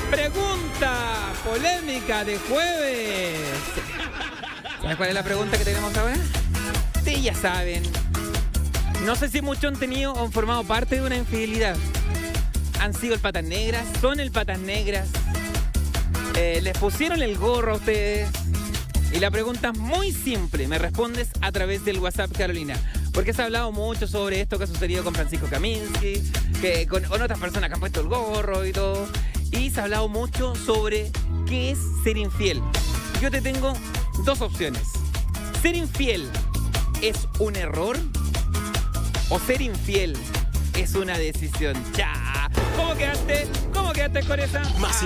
Pregunta polémica de jueves. ¿Sabes cuál es la pregunta que tenemos ahora? Sí, ya saben. No sé si muchos han tenido o han formado parte de una infidelidad. Han sido el patas negras, son el patas negras. Les pusieron el gorro a ustedes. Y la pregunta es muy simple. Me respondes a través del WhatsApp, Carolina. Porque se ha hablado mucho sobre esto que ha sucedido con Francisco Kaminsky, que con otras personas que han puesto el gorro y todo. Y se ha hablado mucho sobre qué es ser infiel. Yo te tengo dos opciones. ¿Ser infiel es un error? ¿O ser infiel es una decisión? ¡Ya! ¿Cómo quedaste? ¿Cómo quedaste con esa? Más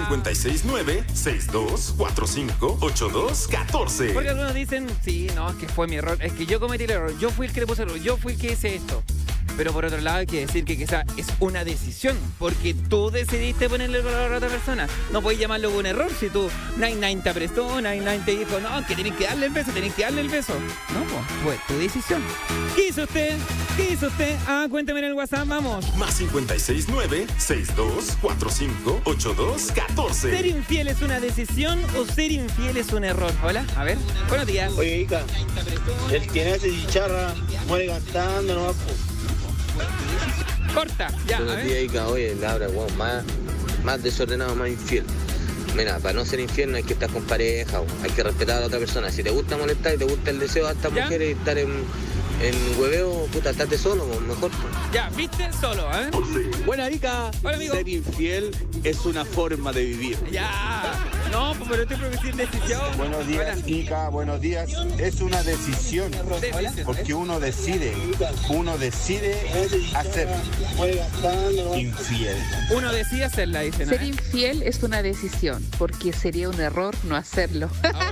569-6245-8214. Porque algunos dicen, sí, no, es que fue mi error. Es que yo cometí el error. Yo fui el que le puse el error. Yo fui el que hice esto. Pero por otro lado hay que decir que esa es una decisión. Porque tú decidiste ponerle el error a otra persona. No puedes llamarlo un error si tú, Nine te prestó, Nine te dijo, no, que tenés que darle el beso, tenés que darle el beso. No, pues, fue tu decisión. ¿Qué hizo usted? ¿Qué hizo usted? Ah, cuéntame en el WhatsApp, vamos. Más 569-6245-8214. ¿Ser infiel es una decisión o ser infiel es un error? Hola, a ver, buenos días. Oye, Ica, el que nace chicharra muere cantando, ¿no? Corta, ya, a Buenos días, ver. Ica. Oye, Laura, wow, más desordenado, más infiel. Mira, para no ser infiel no hay que estar con pareja, hay que respetar a la otra persona. Si te gusta molestar y te gusta el deseo de estas ¿Ya? mujeres y estar en hueveo, puta, estate solo, mejor. Ya, viste solo, a ver. Buena, Ica. Hola, amigo. Ser infiel es una forma de vivir. Ya. No, pues, pero estoy proponiendo decisión. Buenos días, Hola. Ica, buenos días. Es una decisión, porque uno decide hacer infiel. Uno decide hacerla, dicen. Ser infiel es una decisión, porque sería un error no hacerlo.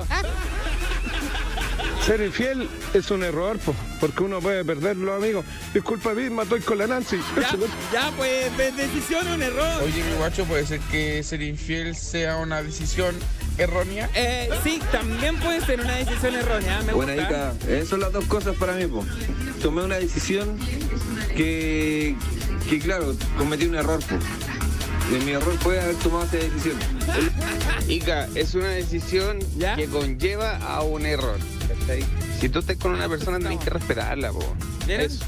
Ser infiel es un error, porque uno puede perderlo, amigo. Disculpa, misma, estoy con la Nancy. Ya, pues, decisión o un error. Oye, mi guacho, ¿puede ser que ser infiel sea una decisión errónea? Sí, también puede ser una decisión errónea. Me Buena, gusta. Ica, son las dos cosas para mí, po. Tomé una decisión que claro, cometí un error, po. Y mi error fue haber tomado esa decisión. Ica, es una decisión ¿Ya? que conlleva a un error. ¿Cachai? Si tú estás con una persona, tenés que respetarla, po. ¿Vieron? Eso.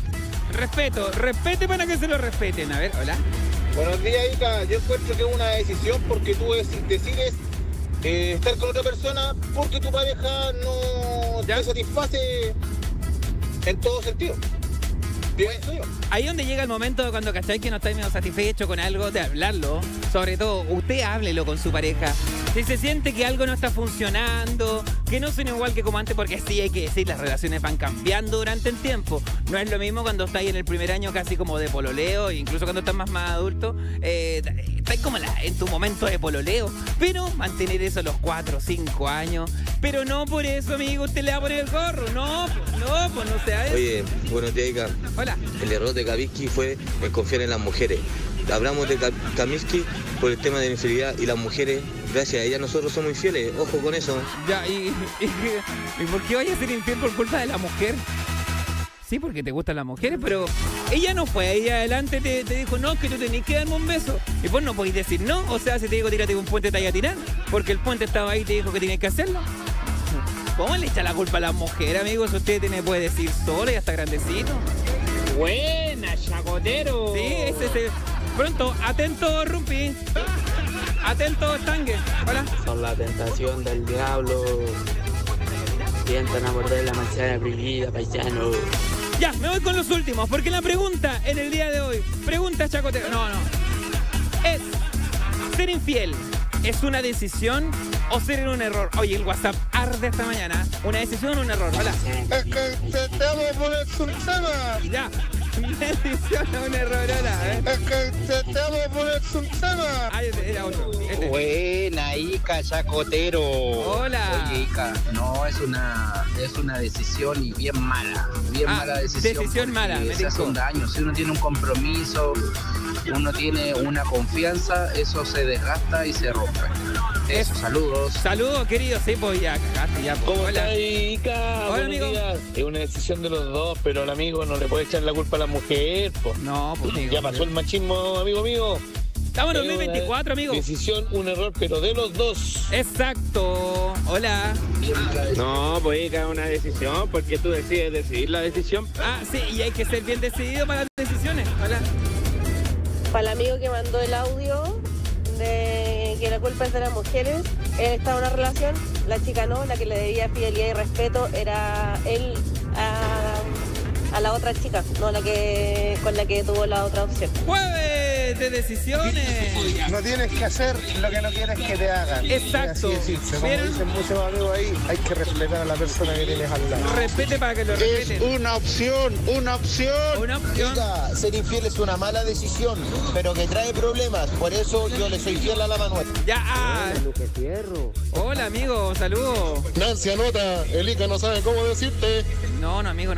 Respete para que se lo respeten. A ver, hola. Buenos días, Ica. Yo encuentro que es una decisión porque tú decides estar con otra persona porque tu pareja no ¿Ya? te satisface en todo sentido. Pienso yo. Ahí donde llega el momento cuando cachai que no estáis medio satisfecho con algo, de hablarlo. Sobre todo, usted háblelo con su pareja. Si se siente que algo no está funcionando, que no son igual que como antes, porque sí hay que decir, las relaciones van cambiando durante el tiempo. No es lo mismo cuando estáis en el primer año casi como de pololeo, incluso cuando estás más adulto, estáis como en tu momento de pololeo. Pero mantener eso los 4 o 5 años. Pero no por eso, amigo, usted le va a poner el gorro. No sea eso. Oye, buenos días, Ica. Hola. El error de Kaminsky fue en confiar en las mujeres. Hablamos de Kaminsky por el tema de la infidelidad y las mujeres, gracias a ellas nosotros somos infieles. Ojo con eso. Ya, ¿y por qué vaya a ser infiel por culpa de la mujer? Sí, porque te gustan las mujeres, pero ella no fue. Ella adelante te dijo, no, que tú tenés que darme un beso. Y vos no podés decir no. O sea, si te digo tírate un puente, te vaya a tirar. Porque el puente estaba ahí y te dijo que tenías que hacerlo. ¿Cómo le echa la culpa a las mujeres, amigos? Usted puede decir solo, ya está grandecito. Buena, chacotero. Sí, ese. Pronto, atento, Rumpi. Atento, Stangue. Hola. Son la tentación del diablo. Sientan a morder la manzana prohibida, paisano. Ya, me voy con los últimos, porque la pregunta en el día de hoy, pregunta chacotero, no, es, ¿ser infiel es una decisión o ser un error? Oye, el WhatsApp arde esta mañana, ¿una decisión o un error? Hola. Es que te amo por el tema. Ya, una decisión o un error, hola, Es que te amo por el tema. Ah, era otro. Buena, Ica, chacotero. Hola. Oye, Ica, no, es una decisión y bien mala. Bien mala decisión. Decisión mala, me Se hace dijo. un daño. Si uno tiene un compromiso, uno tiene una confianza, eso se desgasta y se rompe. Eso, saludos. Saludos, queridos. Sí, pues ya cagaste, ya. Pues. ¿Cómo Hola. estás, Ica? Hola, Buenos amigo. días. Es una decisión de los dos, pero el amigo no le puede echar la culpa a la mujer, po. No, pues amigo. Ya pasó el machismo, amigo mío. Estamos en 2024, amigo. Decisión, un error, pero de los dos. Exacto. Hola. No, pues cada una decisión, porque tú decides decidir la decisión. Ah, sí, y hay que ser bien decidido para las decisiones. Hola. Para el amigo que mandó el audio de que la culpa es de las mujeres, él estaba en una relación, la chica no, la que le debía fidelidad y respeto era él a la otra chica, no la que con la que tuvo la otra opción. ¡Jueves de decisiones! No tienes que hacer lo que no quieres que te hagan. Exacto. Así es, como dicen muchos amigos ahí, hay que respetar a la persona que tienes al lado. Respete para que lo respeten. Es una opción, una opción. Una opción. Oiga, ser infiel es una mala decisión, pero que trae problemas. Por eso yo le soy fiel a la Manuel. Ya. Hola, amigo. Saludos. Nancy, anota. El Ica no sabe cómo decirte. No, amigo.